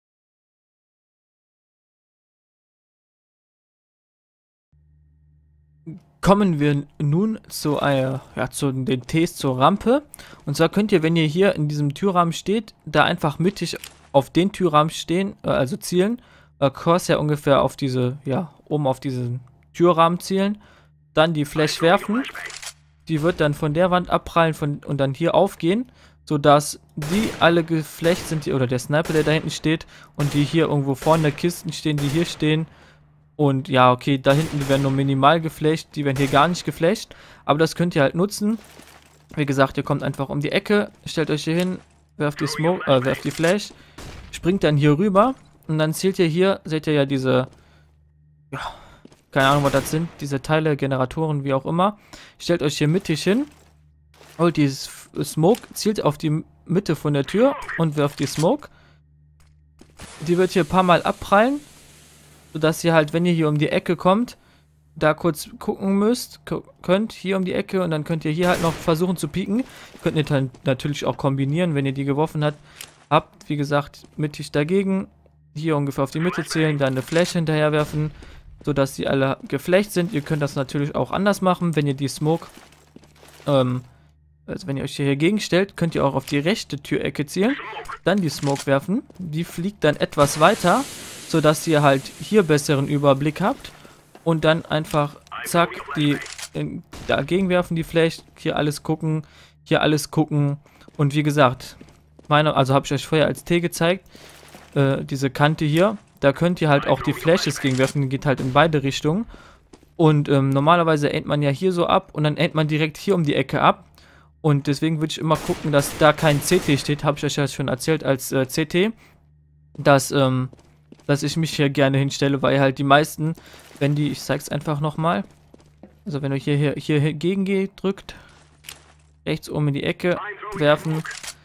Kommen wir nun zu, äh, ja, zu den Ts zur Rampe. Und zwar könnt ihr, wenn ihr hier in diesem Türrahmen steht, da einfach mittig auf den Türrahmen stehen, äh, also zielen. Äh, Corsair ungefähr auf diese, ja, oben auf diesen Türrahmen zielen. Dann die Flash werfen. Die wird dann von der Wand abprallen von, und dann hier aufgehen, sodass die alle geflecht sind, die, oder der Sniper, der da hinten steht, und die hier irgendwo vorne der Kisten stehen, die hier stehen. Und ja, okay, da hinten, die werden nur minimal geflecht, die werden hier gar nicht geflecht. Aber das könnt ihr halt nutzen. Wie gesagt, ihr kommt einfach um die Ecke, stellt euch hier hin, werft die Smoke, äh, werft die Flash, springt dann hier rüber und dann zielt ihr hier, seht ihr ja diese, ja, keine Ahnung, was das sind, diese Teile, Generatoren, wie auch immer. Stellt euch hier mittig hin, holt die Smoke, zielt auf die Mitte von der Tür und wirft die Smoke. Die wird hier ein paar Mal abprallen, sodass ihr halt, wenn ihr hier um die Ecke kommt, da kurz gucken müsst, könnt, hier um die Ecke, und dann könnt ihr hier halt noch versuchen zu pieken. Könnt ihr dann natürlich auch kombinieren, wenn ihr die geworfen habt. Habt, wie gesagt, mittig dagegen, hier ungefähr auf die Mitte zählen, dann eine Flash hinterher werfen, sodass die alle geflecht sind. Ihr könnt das natürlich auch anders machen, wenn ihr die Smoke, ähm, also wenn ihr euch hier gegenstellt, könnt ihr auch auf die rechte Türecke zielen, dann die Smoke werfen. Die fliegt dann etwas weiter, sodass ihr halt hier besseren Überblick habt und dann einfach, zack, die in, dagegen werfen, die Flash, hier alles gucken, hier alles gucken. Und wie gesagt, meine, also habe ich euch vorher als T gezeigt, äh, diese Kante hier, da könnt ihr halt auch die Flashes gegen werfen, die geht halt in beide Richtungen. Und ähm, normalerweise aimt man ja hier so ab und dann aimt man direkt hier um die Ecke ab. Und deswegen würde ich immer gucken, dass da kein C T steht, habe ich euch ja schon erzählt als äh, C T, dass, ähm, dass ich mich hier gerne hinstelle, weil halt die meisten, wenn die, ich zeig's einfach nochmal, also wenn du hier, hier, hier gegen geht, drückt, rechts oben in die Ecke, werfen,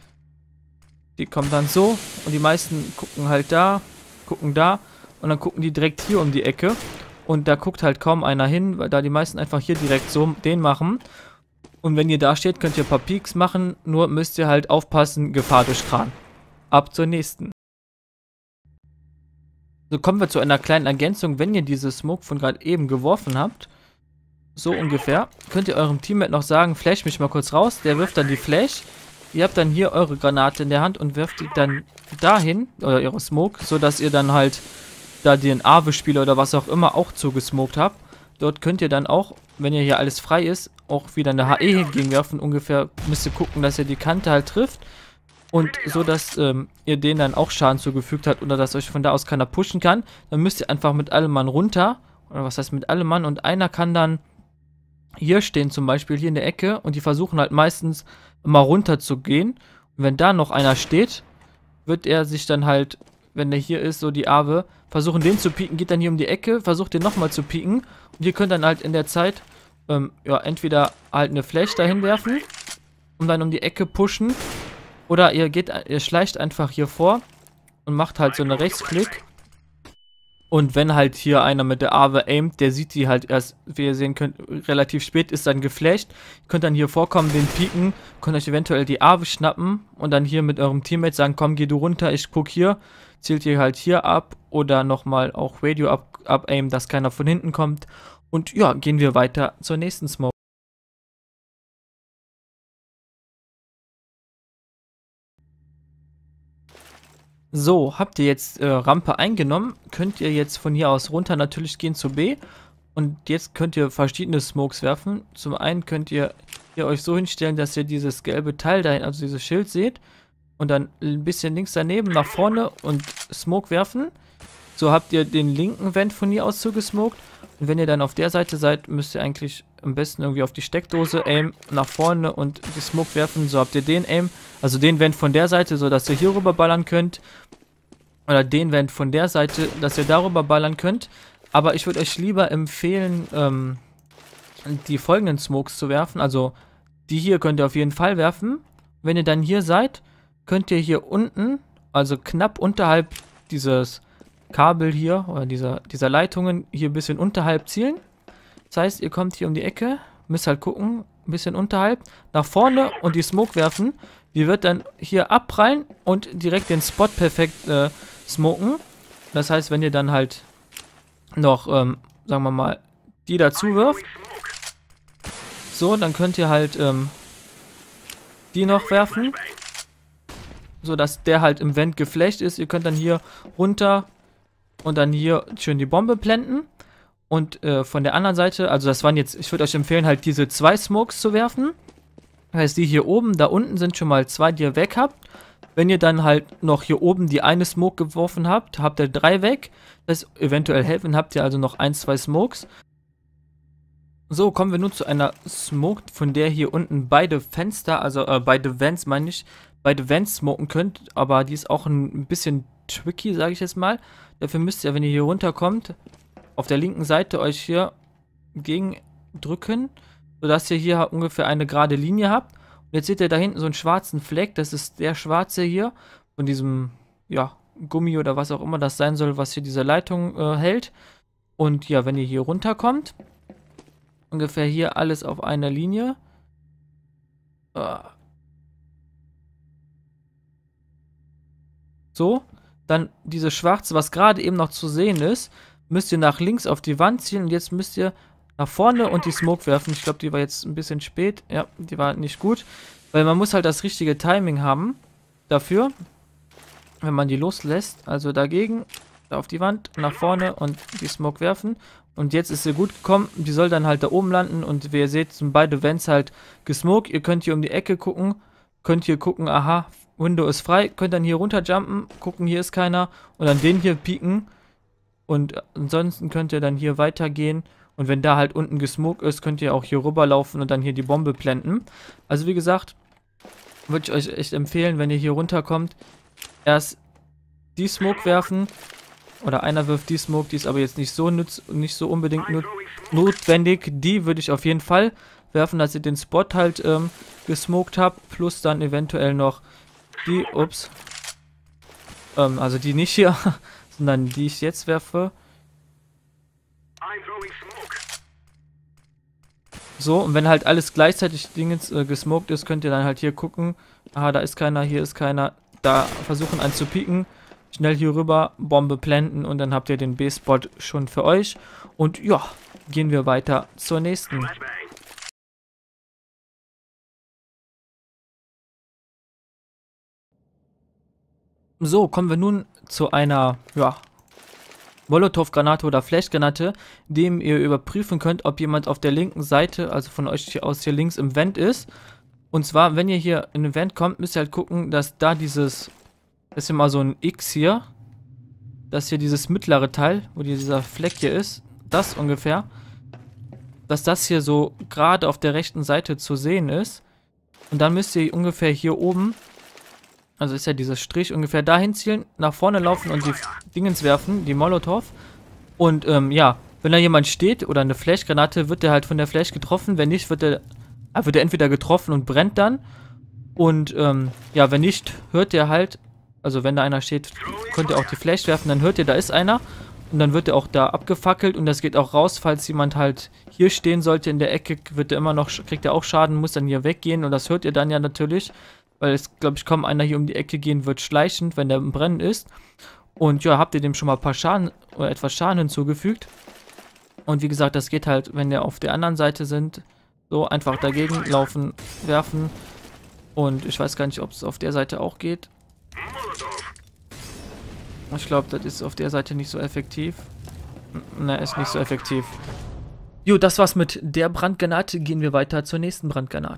die kommen dann so, und die meisten gucken halt da, gucken da, und dann gucken die direkt hier um die Ecke, und da guckt halt kaum einer hin, weil da die meisten einfach hier direkt so den machen. Und wenn ihr da steht, könnt ihr ein paar Peaks machen, nur müsst ihr halt aufpassen, Gefahr durch Kran. Ab zur nächsten. So, kommen wir zu einer kleinen Ergänzung. Wenn ihr diese Smoke von gerade eben geworfen habt, so ungefähr, könnt ihr eurem Teammate noch sagen, flash mich mal kurz raus. Der wirft dann die Flash. Ihr habt dann hier eure Granate in der Hand und wirft die dann dahin, oder eure Smoke, sodass ihr dann halt da den Ave-Spieler oder was auch immer auch zugesmoked habt. Dort könnt ihr dann auch, wenn ihr hier alles frei ist, auch wieder eine H E hingegenwerfen. Ungefähr müsst ihr gucken, dass ihr die Kante halt trifft. Und so, dass ähm, ihr denen dann auch Schaden zugefügt habt oder dass euch von da aus keiner pushen kann. Dann müsst ihr einfach mit allem Mann runter. Oder was heißt mit allem Mann? Und einer kann dann hier stehen, zum Beispiel hier in der Ecke. Und die versuchen halt meistens immer runter zu gehen. Und wenn da noch einer steht, wird er sich dann halt, wenn der hier ist, so die Ave, versuchen den zu pieken. Geht dann hier um die Ecke, versucht den nochmal zu pieken. Und ihr könnt dann halt in der Zeit, ähm, ja, entweder halt eine Flash dahin werfen und dann um die Ecke pushen. Oder ihr geht, ihr schleicht einfach hier vor und macht halt so eine Rechtsklick. Und wenn halt hier einer mit der Ave aimt, der sieht die halt erst, wie ihr sehen könnt, relativ spät, ist dann geflasht. Ihr könnt dann hier vorkommen, den pieken, könnt euch eventuell die Ave schnappen und dann hier mit eurem Teammate sagen, komm, geh du runter, ich guck hier. Zielt ihr halt hier ab oder nochmal auch Radio ab, ab aim, dass keiner von hinten kommt. Und ja, gehen wir weiter zur nächsten Smoke. So, habt ihr jetzt äh, Rampe eingenommen, könnt ihr jetzt von hier aus runter natürlich gehen zu B. Und jetzt könnt ihr verschiedene Smokes werfen. Zum einen könnt ihr hier euch so hinstellen, dass ihr dieses gelbe Teil dahin, also dieses Schild seht. Und dann ein bisschen links daneben nach vorne und Smoke werfen. So habt ihr den linken Vent von hier aus zugesmoked. Und wenn ihr dann auf der Seite seid, müsst ihr eigentlich am besten irgendwie auf die Steckdose aim, nach vorne und die Smoke werfen. So habt ihr den Aim, also den Vent von der Seite, so dass ihr hier rüber ballern könnt. Oder den Vent von der Seite, dass ihr darüber ballern könnt. Aber ich würde euch lieber empfehlen, ähm, die folgenden Smokes zu werfen. Also die hier könnt ihr auf jeden Fall werfen. Wenn ihr dann hier seid, könnt ihr hier unten, also knapp unterhalb dieses Kabel hier oder dieser, dieser Leitungen, hier ein bisschen unterhalb zielen. Das heißt, ihr kommt hier um die Ecke, müsst halt gucken, ein bisschen unterhalb, nach vorne und die Smoke werfen. Die wird dann hier abprallen und direkt den Spot perfekt äh, smoken. Das heißt, wenn ihr dann halt noch, ähm, sagen wir mal, die dazu wirft, so, dann könnt ihr halt ähm, die noch werfen, so dass der halt im Vent geflasht ist. Ihr könnt dann hier runter und dann hier schön die Bombe planten. Und äh, von der anderen Seite, also das waren jetzt, ich würde euch empfehlen, halt diese zwei Smokes zu werfen. Das heißt, die hier oben, da unten sind schon mal zwei, die ihr weg habt. Wenn ihr dann halt noch hier oben die eine Smoke geworfen habt, habt ihr drei weg. Das ist eventuell helfen, habt ihr also noch ein, zwei Smokes. So, kommen wir nun zu einer Smoke, von der hier unten beide Fenster, also äh, beide Vents, meine ich, beide Vents smoken könnt. Aber die ist auch ein bisschen tricky, sage ich jetzt mal. Dafür müsst ihr, wenn ihr hier runterkommt, auf der linken Seite euch hier gegen drücken, sodass ihr hier ungefähr eine gerade Linie habt. Und jetzt seht ihr da hinten so einen schwarzen Fleck, das ist der schwarze hier, von diesem, ja, Gummi oder was auch immer das sein soll, was hier diese Leitung äh, hält. Und ja, wenn ihr hier runterkommt, ungefähr hier alles auf einer Linie. Äh. So, dann diese schwarze, was gerade eben noch zu sehen ist, müsst ihr nach links auf die Wand ziehen und jetzt müsst ihr nach vorne und die Smoke werfen. Ich glaube, die war jetzt ein bisschen spät. Ja, die war nicht gut. Weil man muss halt das richtige Timing haben dafür, wenn man die loslässt. Also dagegen, auf die Wand, nach vorne und die Smoke werfen. Und jetzt ist sie gut gekommen. Die soll dann halt da oben landen und wie ihr seht, sind beide Vents halt gesmoked. Ihr könnt hier um die Ecke gucken. Könnt hier gucken, aha, Window ist frei. Könnt dann hier runterjumpen, gucken, hier ist keiner. Und dann den hier pieken. Und ansonsten könnt ihr dann hier weitergehen. Und wenn da halt unten gesmoked ist, könnt ihr auch hier rüberlaufen und dann hier die Bombe planten. Also wie gesagt, würde ich euch echt empfehlen, wenn ihr hier runterkommt, erst die Smoke werfen. Oder einer wirft die Smoke, die ist aber jetzt nicht so nütz, nicht so unbedingt not notwendig. Die würde ich auf jeden Fall werfen, dass ihr den Spot halt ähm, gesmoked habt. Plus dann eventuell noch die, ups. Ähm, also die nicht hier, sondern die ich jetzt werfe. So, und wenn halt alles gleichzeitig Dingens äh, gesmoked ist, könnt ihr dann halt hier gucken. Aha, da ist keiner, hier ist keiner. Da versuchen einen zu pieken. Schnell hier rüber, Bombe planten und dann habt ihr den B-Spot schon für euch. Und ja, gehen wir weiter zur nächsten. So, kommen wir nun zu einer, ja, Molotow-Granate oder Flashgranate, dem ihr überprüfen könnt, ob jemand auf der linken Seite, also von euch hier aus hier links im Vent ist. Und zwar, wenn ihr hier in den Vent kommt, müsst ihr halt gucken, dass da dieses, das ist immer so ein X hier, dass hier dieses mittlere Teil, wo dieser Fleck hier ist, das ungefähr, dass das hier so gerade auf der rechten Seite zu sehen ist. Und dann müsst ihr ungefähr hier oben, also ist ja dieser Strich, ungefähr dahin zielen, nach vorne laufen und die Dingens werfen, die Molotow. Und ähm, ja, wenn da jemand steht oder eine Flashgranate, wird der halt von der Flash getroffen. Wenn nicht, wird der, äh, wird der entweder getroffen und brennt dann. Und ähm, ja, wenn nicht, hört der halt, also wenn da einer steht, könnt ihr auch die Flash werfen, dann hört ihr, da ist einer. Und dann wird er auch da abgefackelt und das geht auch raus, falls jemand halt hier stehen sollte in der Ecke, wird er immer noch, kriegt er auch Schaden, muss dann hier weggehen und das hört ihr dann ja natürlich. Weil es, glaube ich, kaum einer hier um die Ecke gehen wird, schleichend, wenn der im Brennen ist. Und ja, habt ihr dem schon mal ein paar Schaden oder etwas Schaden hinzugefügt. Und wie gesagt, das geht halt, wenn der auf der anderen Seite sind, so einfach dagegen laufen, werfen. Und ich weiß gar nicht, ob es auf der Seite auch geht. Ich glaube, das ist auf der Seite nicht so effektiv. Ne, ist nicht so effektiv. Jo, das war's mit der Brandgranate. Gehen wir weiter zur nächsten Brandgranate.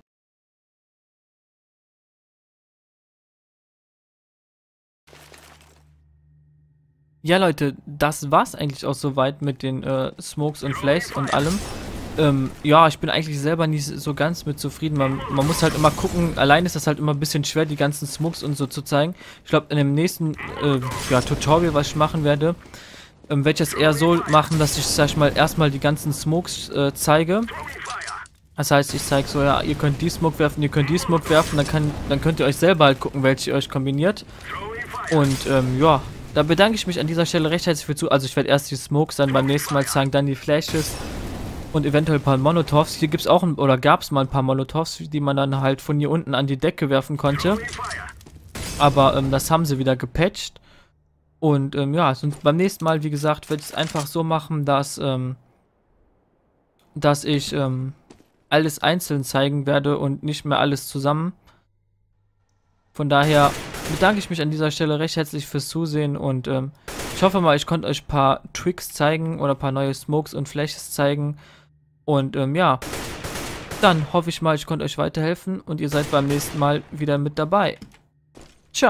Ja, Leute, das war's eigentlich auch soweit mit den äh, Smokes und Flashs und allem. Ähm, ja, ich bin eigentlich selber nicht so ganz mit zufrieden. Man, man muss halt immer gucken, allein ist das halt immer ein bisschen schwer, die ganzen Smokes und so zu zeigen. Ich glaube, in dem nächsten äh, ja, Tutorial, was ich machen werde, ähm, werde ich es eher so machen, dass ich, sag ich mal, erstmal die ganzen Smokes äh, zeige. Das heißt, ich zeige so, ja, ihr könnt die Smoke werfen, ihr könnt die Smoke werfen, dann, kann, dann könnt ihr euch selber halt gucken, welche ihr euch kombiniert. Und ähm, ja, da bedanke ich mich an dieser Stelle recht herzlich für zu. Also ich werde erst die Smokes dann beim nächsten Mal zeigen, dann die Flashes und eventuell ein paar Molotovs. Hier gibt es auch, ein, oder gab es mal ein paar Molotovs, die man dann halt von hier unten an die Decke werfen konnte. Aber ähm, das haben sie wieder gepatcht. Und ähm, ja, sonst beim nächsten Mal, wie gesagt, werde ich es einfach so machen, dass, ähm, dass ich ähm, alles einzeln zeigen werde und nicht mehr alles zusammen. Von daher bedanke ich mich an dieser Stelle recht herzlich fürs Zusehen und ähm, ich hoffe mal, ich konnte euch ein paar Tricks zeigen oder ein paar neue Smokes und Flashes zeigen. Und ähm, ja, dann hoffe ich mal, ich konnte euch weiterhelfen und ihr seid beim nächsten Mal wieder mit dabei. Ciao.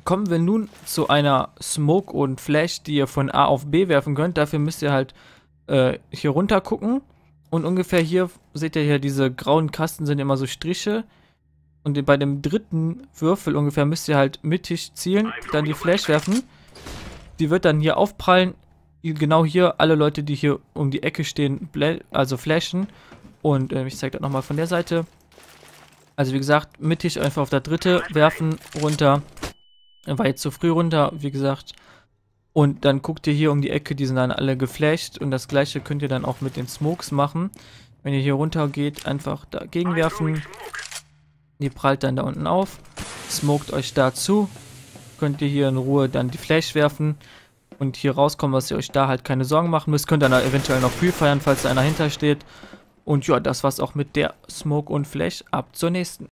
kommen wir nun zu einer Smoke und Flash, die ihr von A auf B werfen könnt. Dafür müsst ihr halt äh, hier runter gucken. Und ungefähr hier, seht ihr hier, diese grauen Kasten sind immer so Striche. Und bei dem dritten Würfel ungefähr müsst ihr halt mittig zielen, dann die Flash werfen. Die wird dann hier aufprallen. Genau hier, alle Leute, die hier um die Ecke stehen, also flashen. Und äh, ich zeige das nochmal von der Seite. Also wie gesagt, mittig einfach auf das dritte werfen, runter. War jetzt zu früh runter, wie gesagt. Und dann guckt ihr hier um die Ecke, die sind dann alle geflasht. Und das gleiche könnt ihr dann auch mit den Smokes machen. Wenn ihr hier runter geht, einfach dagegen werfen. Die prallt dann da unten auf. Smoked euch dazu. Könnt ihr hier in Ruhe dann die Flash werfen. Und hier rauskommen, dass ihr euch da halt keine Sorgen machen müsst. Könnt dann da eventuell noch pre-feiern, falls da einer hinter steht. Und ja, das war's auch mit der Smoke und Flash. Ab zur nächsten.